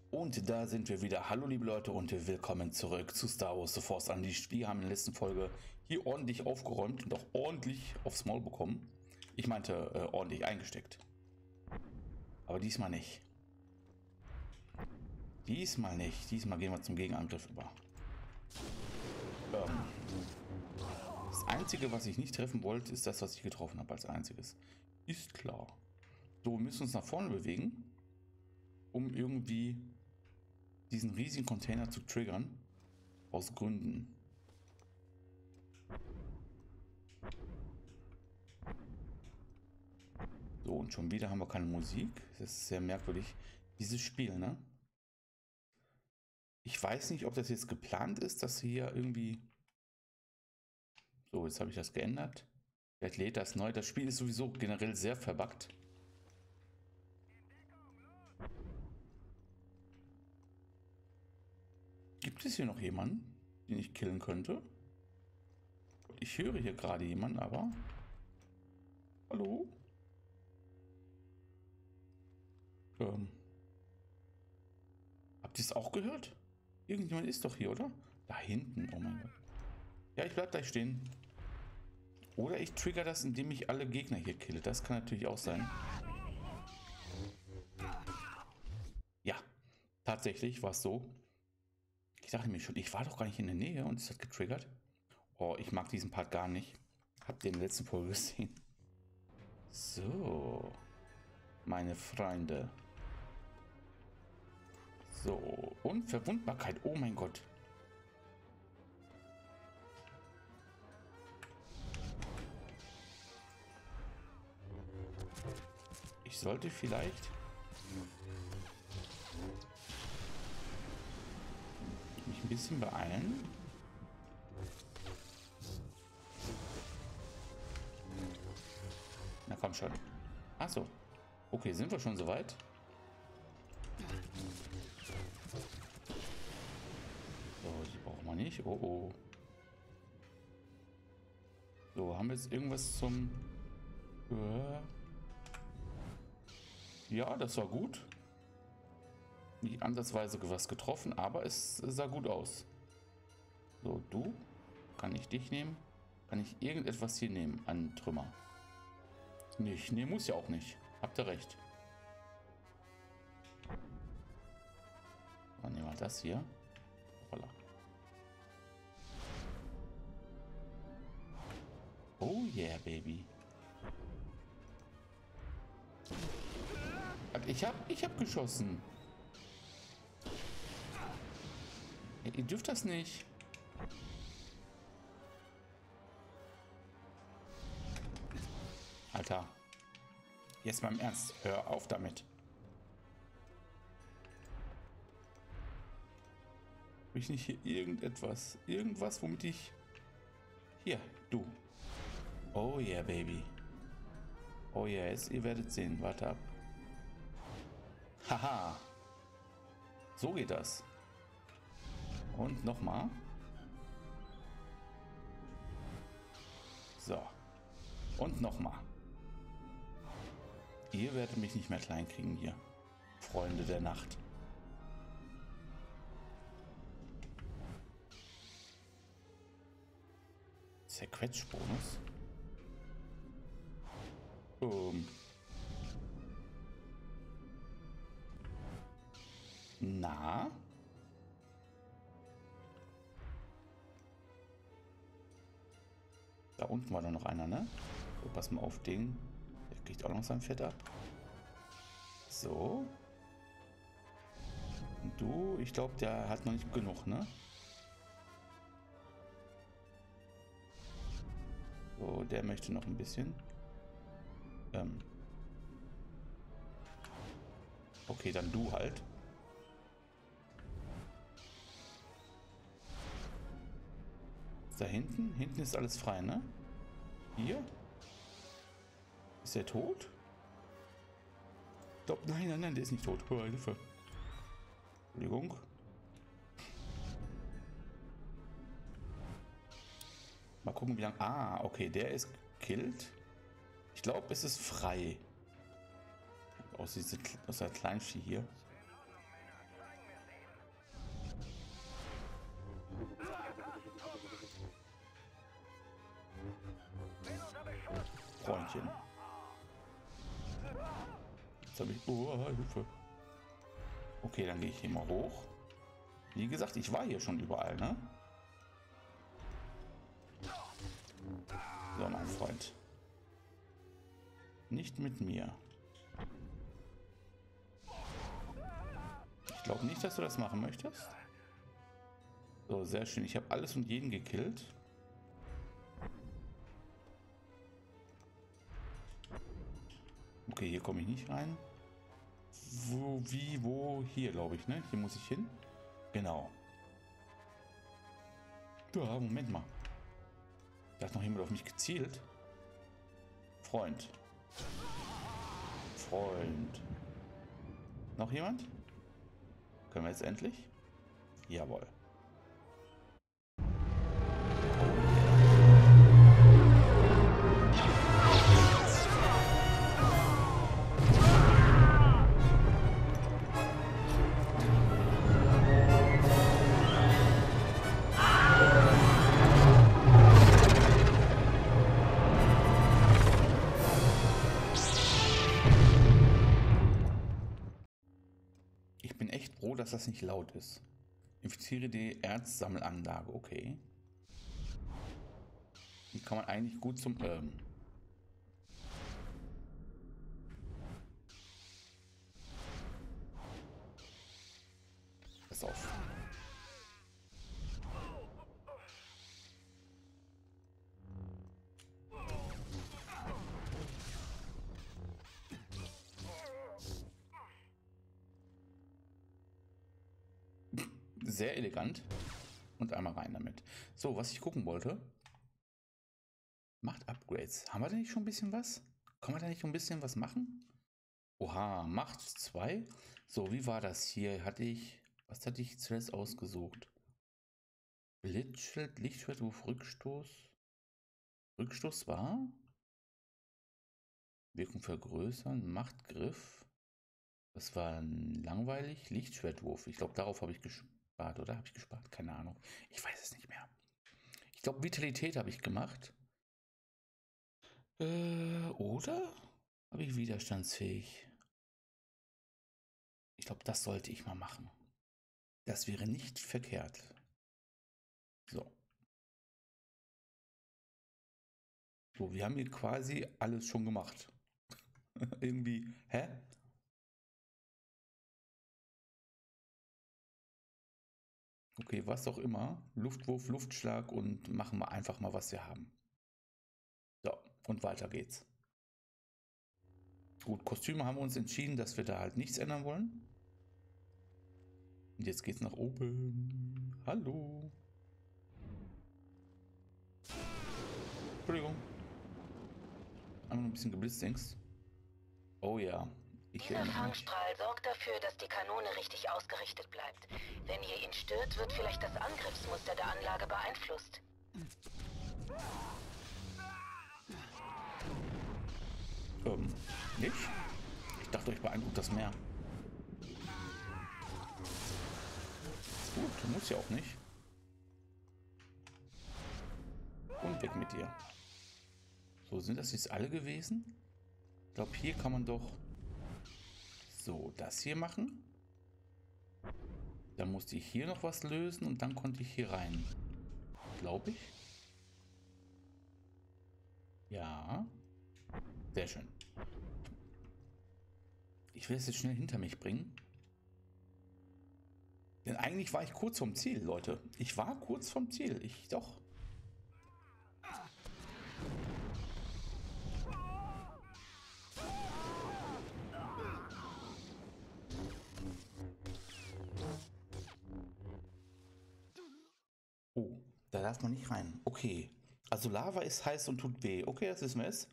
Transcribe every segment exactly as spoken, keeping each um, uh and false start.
Und da sind wir wieder. Hallo liebe Leute und willkommen zurück zu Star Wars The Force Unleashed. Wir haben in der letzten Folge hier ordentlich aufgeräumt und auch ordentlich aufs Maul bekommen. Ich meinte äh, ordentlich eingesteckt. Aber diesmal nicht. Diesmal nicht. Diesmal gehen wir zum Gegenangriff über. Ähm, das Einzige, was ich nicht treffen wollte, ist das, was ich getroffen habe als einziges. Ist klar. So, wir müssen uns nach vorne bewegen, um irgendwie diesen riesigen Container zu triggern. Aus Gründen. So, und schon wieder haben wir keine Musik. Das ist sehr merkwürdig. Dieses Spiel, ne? Ich weiß nicht, ob das jetzt geplant ist, dass hier irgendwie... So, jetzt habe ich das geändert. Vielleicht lädt das neu. Das Spiel ist sowieso generell sehr verbuggt. Gibt es hier noch jemanden, den ich killen könnte? Ich höre hier gerade jemanden, aber... Hallo? Ähm... Habt ihr es auch gehört? Irgendjemand ist doch hier, oder? Da hinten, oh mein Gott. Ja, ich bleib gleich stehen. Oder ich trigger das, indem ich alle Gegner hier kille. Das kann natürlich auch sein. Ja, tatsächlich war es so. Ich dachte mir schon, ich war doch gar nicht in der Nähe und es hat getriggert. Oh, ich mag diesen Part gar nicht. Habt ihr in der letzten Folge gesehen? So, meine Freunde. So, und Verwundbarkeit. Oh mein Gott. Ich sollte vielleicht mich ein bisschen beeilen. Na komm schon. Achso. Okay, sind wir schon soweit? So, die brauchen wir nicht. Oh oh. So, haben wir jetzt irgendwas zum... Äh ja, das war gut. Nicht ansatzweise was getroffen, aber es sah gut aus. So, du. Kann ich dich nehmen? Kann ich irgendetwas hier nehmen an Trümmer? Nicht. Nee, muss ja auch nicht. Habt ihr recht. Dann nehmen wir das hier. Hoppala. Oh yeah, Baby. Ich hab, ich hab geschossen. Ja, ihr dürft das nicht. Alter. Jetzt mal im Ernst. Hör auf damit. Habe ich nicht hier irgendetwas? Irgendwas, womit ich... Hier, du. Oh yeah, Baby. Oh yes, ihr werdet sehen. Warte ab. Haha. So geht das. Und nochmal. So. Und nochmal. Ihr werdet mich nicht mehr klein kriegen hier. Freunde der Nacht. Zerquetschbonus. Um. Na? Da unten war doch noch einer, ne? So, pass mal auf den. Der kriegt auch noch sein Fett ab. So. Und du, ich glaube, der hat noch nicht genug, ne? So, der möchte noch ein bisschen. Ähm. Okay, dann du halt. Da hinten? Hinten ist alles frei, ne? Hier? Ist der tot? Ich glaube, nein, nein, nein, der ist nicht tot. Oh, Hilfe. Entschuldigung. Mal gucken, wie lange... Ah, okay, der ist gekillt. Ich glaube, es ist frei. Aus, diese, aus der Kleinvieh hier. Freundchen. Jetzt habe ich... Oh, Hilfe. Okay, dann gehe ich hier mal hoch. Wie gesagt, ich war hier schon überall, ne? So, mein Freund. Nicht mit mir. Ich glaube nicht, dass du das machen möchtest. So, sehr schön. Ich habe alles und jeden gekillt. Okay, hier komme ich nicht rein. Wo, wie, wo? Hier, glaube ich, ne? Hier muss ich hin. Genau. Ja, Moment mal. Da hat noch jemand auf mich gezielt. Freund. Freund. Noch jemand? Können wir jetzt endlich? Jawohl. Dass das nicht laut ist. Infiziere die Erzsammelanlage. Okay. Die kann man eigentlich gut zum... Ähm Pass auf. Sehr elegant. Und einmal rein damit. So, was ich gucken wollte. Macht Upgrades. Haben wir da nicht schon ein bisschen was? Kann man da nicht schon ein bisschen was machen? Oha, Macht zwei. So, wie war das hier? Hatte ich... Was hatte ich zuerst ausgesucht? Blitzschild, Lichtschwertwurf, Rückstoß. Rückstoß war? Wirkung vergrößern, Machtgriff. Das war langweilig. Lichtschwertwurf. Ich glaube, darauf habe ich gespart, oder? Habe ich gespart? Keine Ahnung. Ich weiß es nicht mehr. Ich glaube, Vitalität habe ich gemacht. Äh, oder? Habe ich widerstandsfähig? Ich glaube, das sollte ich mal machen. Das wäre nicht verkehrt. So. So, wir haben hier quasi alles schon gemacht. Irgendwie, hä? Okay, was auch immer. Luftwurf, Luftschlag und machen wir einfach mal, was wir haben. So, und weiter geht's. Gut, Kostüme haben wir uns entschieden, dass wir da halt nichts ändern wollen. Und jetzt geht's nach oben. Hallo. Entschuldigung. Einmal ein bisschen geblitzt, denkst. Oh ja. Ich Dieser Fangstrahl sorgt dafür, dass die Kanone richtig ausgerichtet bleibt. Wenn ihr ihn stört, wird vielleicht das Angriffsmuster der Anlage beeinflusst. Ähm, nicht? Ich dachte, euch beeindruckt das mehr. Gut, muss ja auch nicht. Und weg mit dir. So, sind das jetzt alle gewesen? Ich glaube, hier kann man doch so das hier machen. Dann musste ich hier noch was lösen und dann konnte ich hier rein. Glaube ich. Ja. Sehr schön. Ich will es jetzt schnell hinter mich bringen. Denn eigentlich war ich kurz vom Ziel, Leute. Ich war kurz vom Ziel. Ich doch. Oh, da darf man nicht rein. Okay. Also Lava ist heiß und tut weh. Okay, das wissen wir es.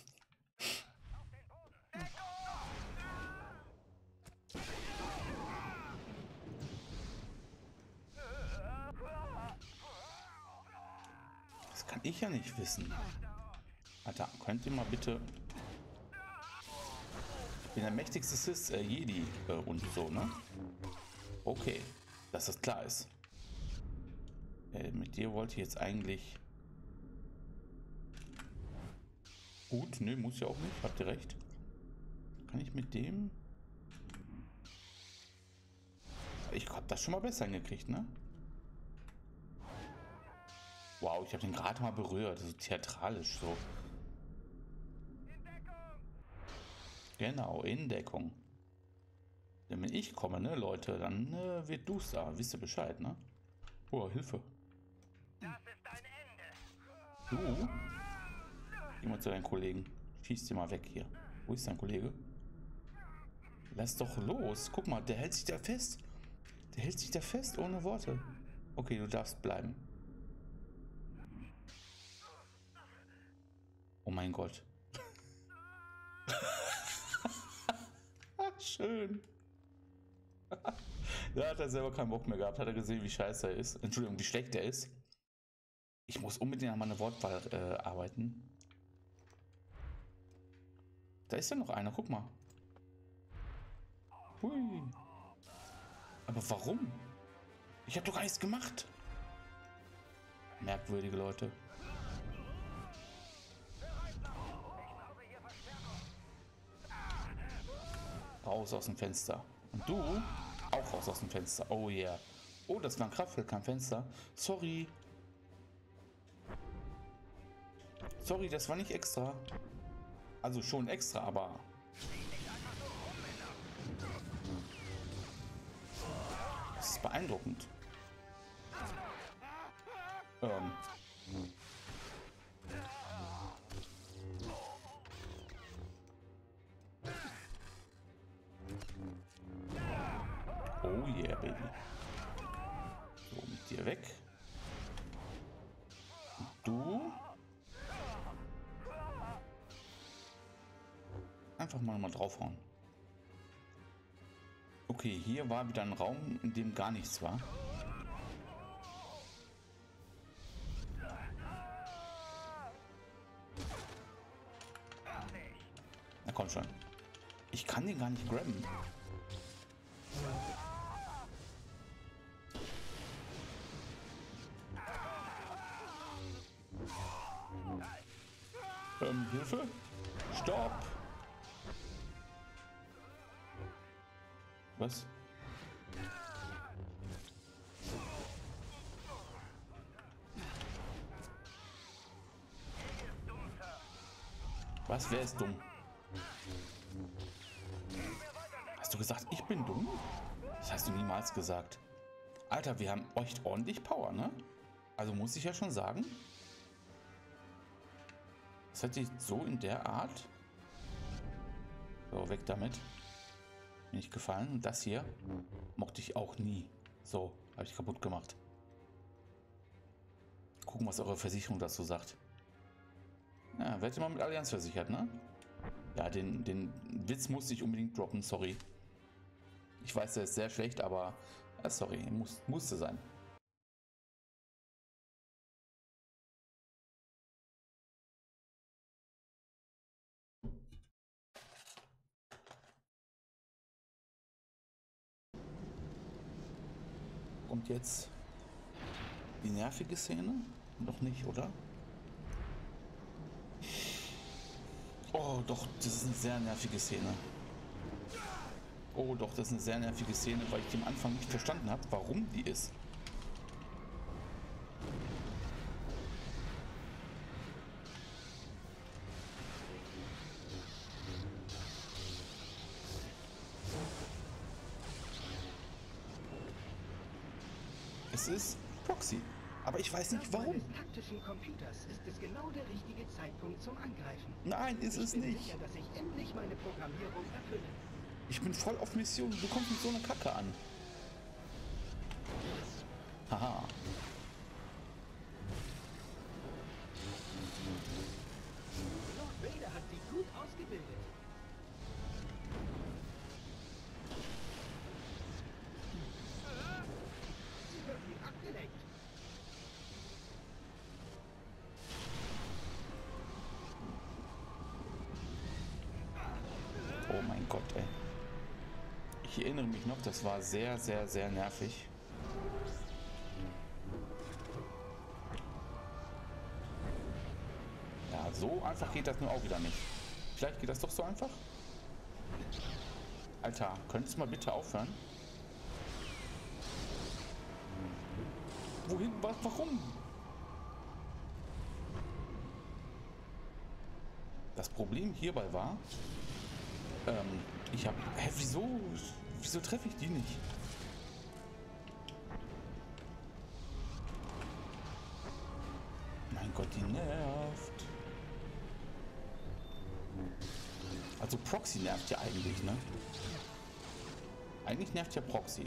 Das kann ich ja nicht wissen. Alter, könnt ihr mal bitte... Ich bin der mächtigste Sith, äh, Jedi äh, und so, ne? Okay, dass das klar ist. Äh, mit dir wollte ich jetzt eigentlich... Gut, ne, muss ja auch nicht. Habt ihr recht. Kann ich mit dem... Ich hab das schon mal besser hingekriegt, ne? Wow, ich habe den gerade mal berührt. So theatralisch so. Genau, in Deckung. Denn wenn ich komme, ne, Leute, dann äh, wird duster. Wisst ihr Bescheid, ne? Oh, Hilfe. Das ist ein Ende. Du? Geh mal zu deinen Kollegen. Schieß dir mal weg hier. Wo ist dein Kollege? Lass doch los. Guck mal, der hält sich da fest. Der hält sich da fest, ohne Worte. Okay, du darfst bleiben. Oh mein Gott. Schön. Da hat er selber keinen Bock mehr gehabt. Hat er gesehen, wie scheiße er ist. Entschuldigung, wie schlecht er ist. Ich muss unbedingt an meiner Wortwahl äh, arbeiten. Da ist ja noch einer, guck mal. Hui. Aber warum? Ich habe doch gar nichts gemacht. Merkwürdige Leute. Raus aus dem Fenster. Und du? Auch raus aus dem Fenster. Oh yeah. Oh, das war ein Kraftfeld, kein Fenster. Sorry. Sorry, das war nicht extra. Also schon extra, aber... Das ist beeindruckend. Ähm... Oh yeah, Baby. So, mit dir weg. Und du? Einfach mal mal draufhauen. Okay, hier war wieder ein Raum, in dem gar nichts war. Na komm schon. Ich kann den gar nicht grabben. Ähm, Hilfe? Stopp! Was? Was? Wer ist dumm? Hast du gesagt, ich bin dumm? Das hast du niemals gesagt. Alter, wir haben echt ordentlich Power, ne? Also muss ich ja schon sagen. Das hat sich so in der Art. So, weg damit. Mir nicht gefallen. Und das hier mochte ich auch nie. So, habe ich kaputt gemacht. Gucken, was eure Versicherung dazu sagt. Ja, werdet ihr mal mit Allianz versichert, ne? Ja, den, den Witz musste ich unbedingt droppen, sorry. Ich weiß, der ist sehr schlecht, aber äh, sorry, muss, musste sein. Kommt jetzt die nervige Szene? Noch nicht, oder? Oh, doch, das ist eine sehr nervige Szene. Oh, doch, das ist eine sehr nervige Szene, weil ich am Anfang nicht verstanden habe, warum die ist. Es ist Proxy, aber ich weiß nicht warum. Des taktischen Computers ist es genau der richtige Zeitpunkt zum Angreifen. Nein, ist es Ich bin nicht. sicher, dass ich endlich meine Programmierung erfülle. Ich bin voll auf Mission. Du kommst mit so einer Kacke an. Haha. Lord Vader hat sie gut ausgebildet. Sie wird wie abgelenkt. Oh mein Gott, ey. Ich erinnere mich noch, das war sehr, sehr, sehr nervig. so einfach geht das nur auch wieder nicht. Vielleicht geht das doch so einfach? Alter, könntest du mal bitte aufhören? Wohin? Was? Warum? Das Problem hierbei war, ähm, ich habe, hä, wieso, wieso treffe ich die nicht? Mein Gott, die nervt. Also Proxy nervt ja eigentlich, ne? Eigentlich nervt ja Proxy.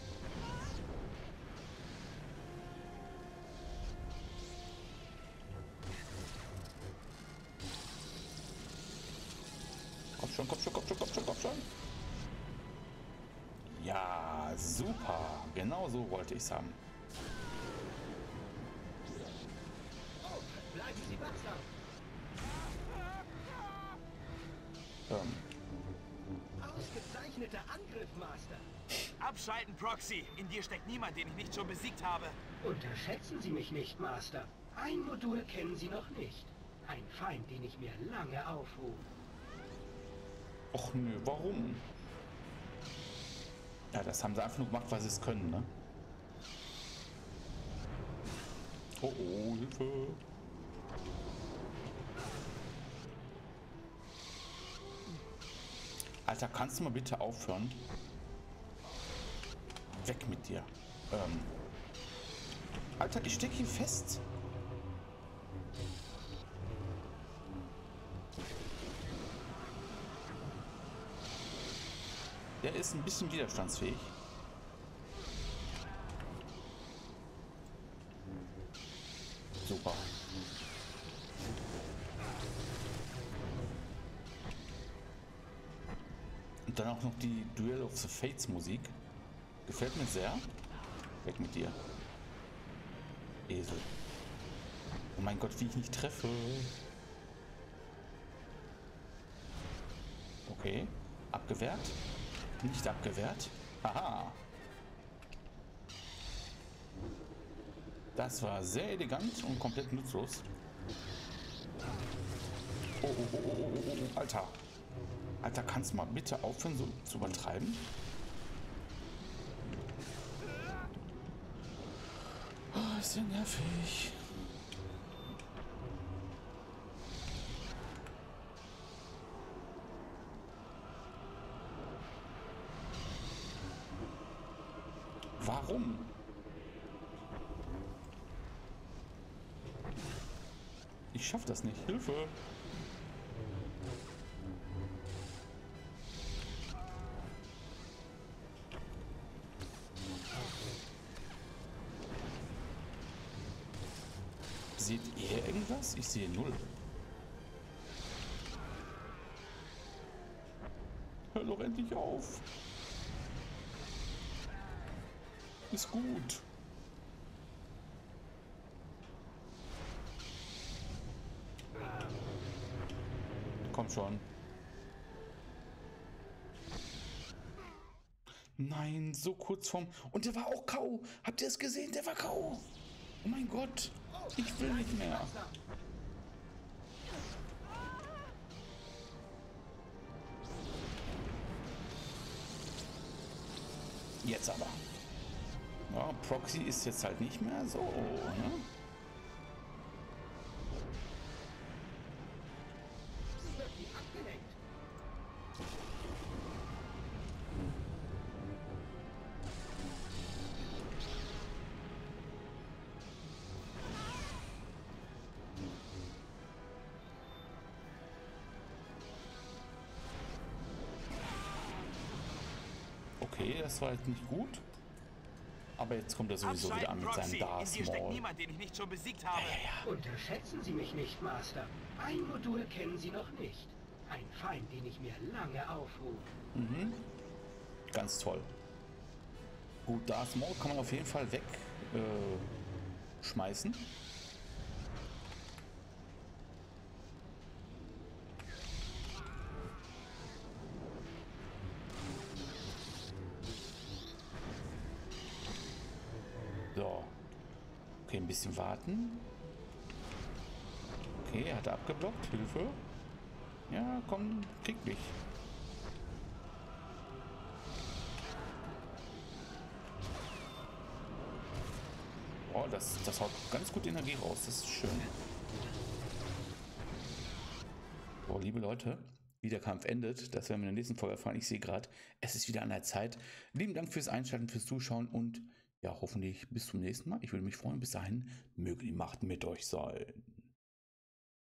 Komm schon, komm schon, komm schon, komm schon, komm schon. Ja, super. Genau so wollte ich es haben. Bleiben Sie wachsam. Ähm, Ausgezeichneter Angriff, Master. Abschalten, Proxy! In dir steckt niemand, den ich nicht schon besiegt habe. Unterschätzen Sie mich nicht, Master. Ein Modul kennen Sie noch nicht. Ein Feind, den ich mir lange aufhob. och nö, warum? Ja, das haben sie einfach nur gemacht, weil sie es können, ne? Oh, oh, Hilfe. Alter, kannst du mal bitte aufhören? Weg mit dir. Ähm. Alter, ich stecke hier fest. Der ist ein bisschen widerstandsfähig. Super. Und dann auch noch die Duel of the Fates Musik. Gefällt mir sehr. Weg mit dir. Esel. Oh mein Gott, wie ich nicht treffe. Okay. Abgewehrt. Nicht abgewehrt. Haha. Das war sehr elegant und komplett nutzlos. Oh, oh, oh, oh, oh, oh, Alter. Alter, kannst du mal bitte aufhören, so zu übertreiben? Oh, ist ja nervig. Warum? Ich schaff das nicht. Hilfe! Seht ihr irgendwas? Ich sehe null. Hör doch endlich auf. Ist gut. Komm schon. Nein, so kurz vorm... Und der war auch K O. Habt ihr es gesehen? Der war K O. Oh mein Gott. Ich will nicht mehr. Jetzt aber. Ja, Proxy ist jetzt halt nicht mehr so, ne? Okay, das war jetzt nicht gut. Aber jetzt kommt er sowieso wieder an mit seinem Darth In dir steckt Maul. niemand, den ich nicht schon besiegt habe. Unterschätzen Sie mich nicht, Master. Ein Modul kennen Sie noch nicht. Ein Feind, den ich mir lange aufhob. Mhm. Ganz toll. Gut, Darth Maul kann man auf jeden Fall weg äh, schmeißen. So. Okay, ein bisschen warten. Okay, er hat abgeblockt. Hilfe. Ja, komm, krieg mich. Oh, das, das haut ganz gut Energie raus. Das ist schön. So, liebe Leute, wie der Kampf endet, das werden wir in der nächsten Folge erfahren. Ich sehe gerade, es ist wieder an der Zeit. Lieben Dank fürs Einschalten, fürs Zuschauen und ja, hoffentlich bis zum nächsten Mal. Ich würde mich freuen. Bis dahin, möge die Macht mit euch sein.